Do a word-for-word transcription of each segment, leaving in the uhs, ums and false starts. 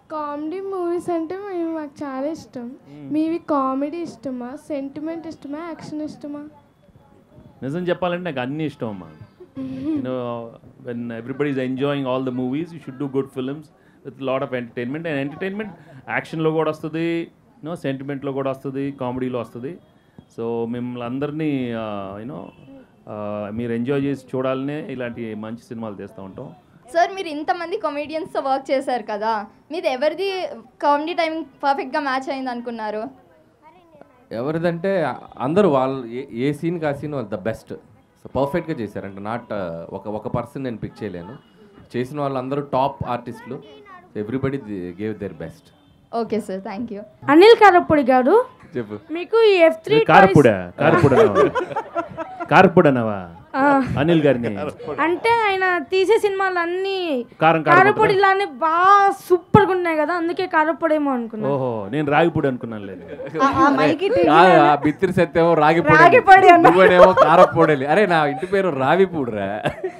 Comedy movies అంటే మేము మాకు చాలా ఇష్టం. మీవి కామెడీ ఇష్టమా, సెంటిమెంట్ ఇష్టమా, యాక్షన్ ఇష్టమా? నిజం చెప్పాలంటే నాకు అన్నీ ఇష్టం అమ్మా. You know when everybody is enjoying all the movies you should do good films with lot of entertainment. And entertainment యాక్షన్లో కూడా వస్తుంది, యూనో సెంటిమెంట్లో కూడా వస్తుంది, కామెడీలో వస్తుంది. సో మిమ్మల్ని అందరినీ యూనో మీరు ఎంజాయ్ చేసి చూడాలనే ఇలాంటి మంచి సినిమాలు తీస్తూ ఉంటాం. సార్ మీరు ఇంతమంది కామెడియన్స్తో వర్క్ చేశారు కదా, మీది ఎవరిది కామెడీ టైమింగ్ పర్ఫెక్ట్గా మ్యాచ్ అయింది అనుకున్నారు? ఎవరిదంటే అందరూ వాళ్ళు ఏ ఏ సీన్ కా సీన్ వాళ్ళు ద బెస్ట్. సో పర్ఫెక్ట్గా చేశారంటే నాట్ ఒక ఒక పర్సన్ నేను పిక్ చేయలేను. చేసిన వాళ్ళందరూ టాప్ ఆర్టిస్టులు. Everybody gave their best. Okay sir, thank you. Anil కారప్పొడి గారు చెప్పు. మీకు ఈ ఎఫ్ త్రీ కారప్పుడా కారప్పుడా కారప్పుడనవా అనిల్ గారిని అంటే ఆయన తీసే సినిమాలు అన్ని కారం కారప్పొడి ఇలానే బాగా సూపర్గా ఉన్నాయి కదా, అందుకే కారప్పొడేమో అనుకున్నాను. ఓహో నేను రాగిపొడి అనుకున్నాను. లేదు బిత్తిరి సత్యేమో రాగిపొడి, నువ్వేమో కారప్పొడేలి. అరే నా ఇంటి పేరు రావిపూడిరా.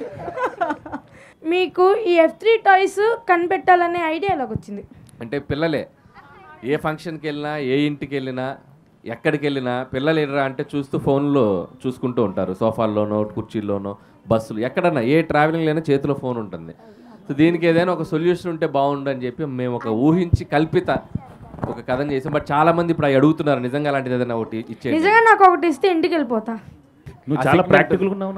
మీకు ఈ ఎఫ్ త్రీ టాయ్స్ కనిపెట్టాలనే ఐడియా ఎలాగొచ్చింది? అంటే పిల్లలే ఏ ఫంక్షన్కి వెళ్ళినా, ఏ ఇంటికి వెళ్ళినా, ఎక్కడికి వెళ్ళినా పిల్లలు ఎర్రా అంటే చూస్తూ ఫోన్లో చూసుకుంటూ ఉంటారు. సోఫాల్లోనో, కుర్చీల్లోనో, బస్సులు, ఎక్కడన్నా ఏ ట్రావెలింగ్ అయినా చేతిలో ఫోన్ ఉంటుంది. సో దీనికి ఏదైనా ఒక సొల్యూషన్ ఉంటే బాగుండని చెప్పి మేము ఒక ఊహించి కల్పిత ఒక కథను చేసాం. బట్ చాలా మంది ఇప్పుడు అడుగుతున్నారు నిజంగా అలాంటిది ఏదైనా ఒకటి ఇచ్చే. నిజంగా నాకు ఒకటి ఇస్తే ఇంటికి వెళ్ళిపోతా. నువ్వు చాలా ప్రాక్టికల్గా ఉన్నావు.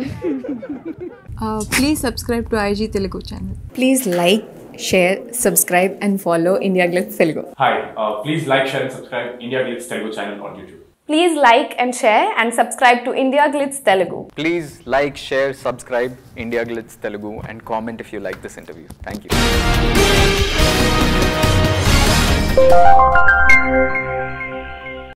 Please subscribe to IG Telugu channel. Please like, share, subscribe and follow IndiaGlitz Telugu. Hi, uh, please like, share and subscribe IndiaGlitz Telugu channel on YouTube. Please like and share and subscribe to IndiaGlitz Telugu. Please like, share, subscribe IndiaGlitz Telugu and comment if you like this interview. Thank you.